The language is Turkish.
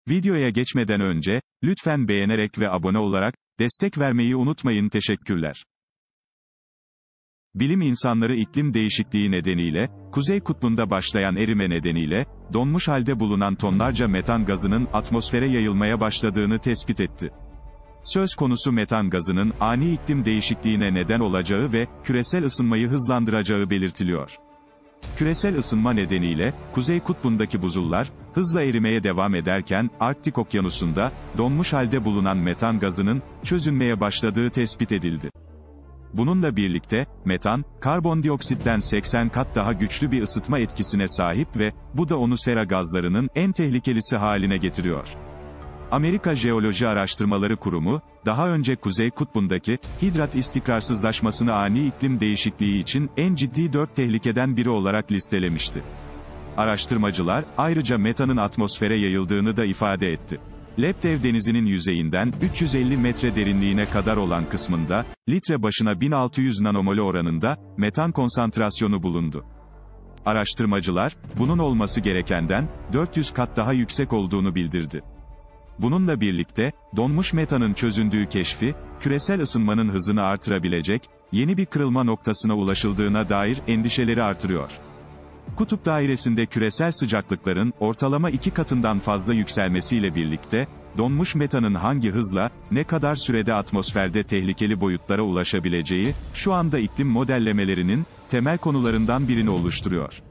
Videoya geçmeden önce, lütfen beğenerek ve abone olarak, destek vermeyi unutmayın. Teşekkürler. Bilim insanları iklim değişikliği nedeniyle, Kuzey Kutbu'nda başlayan erime nedeniyle, donmuş halde bulunan tonlarca metan gazının atmosfere yayılmaya başladığını tespit etti. Söz konusu metan gazının, ani iklim değişikliğine neden olacağı ve, küresel ısınmayı hızlandıracağı belirtiliyor. Küresel ısınma nedeniyle, Kuzey Kutbu'ndaki buzullar, hızla erimeye devam ederken, Arktik Okyanusu'nda, donmuş halde bulunan metan gazının, çözünmeye başladığı tespit edildi. Bununla birlikte, metan, karbondioksitten 80 kat daha güçlü bir ısıtma etkisine sahip ve, bu da onu sera gazlarının en tehlikelisi haline getiriyor. Amerika Jeoloji Araştırmaları Kurumu, daha önce Kuzey Kutbu'ndaki, hidrat istikrarsızlaşmasını ani iklim değişikliği için en ciddi 4 tehlikeden biri olarak listelemişti. Araştırmacılar, ayrıca metanın atmosfere yayıldığını da ifade etti. Leptev Denizi'nin yüzeyinden 350 metre derinliğine kadar olan kısmında, litre başına 1600 nanomole oranında, metan konsantrasyonu bulundu. Araştırmacılar, bunun olması gerekenden, 400 kat daha yüksek olduğunu bildirdi. Bununla birlikte, donmuş metanın çözündüğü keşfi, küresel ısınmanın hızını artırabilecek, yeni bir kırılma noktasına ulaşıldığına dair endişeleri artırıyor. Kutup dairesinde küresel sıcaklıkların, ortalama 2 katından fazla yükselmesiyle birlikte, donmuş metanın hangi hızla, ne kadar sürede atmosferde tehlikeli boyutlara ulaşabileceği, şu anda iklim modellemelerinin, temel konularından birini oluşturuyor.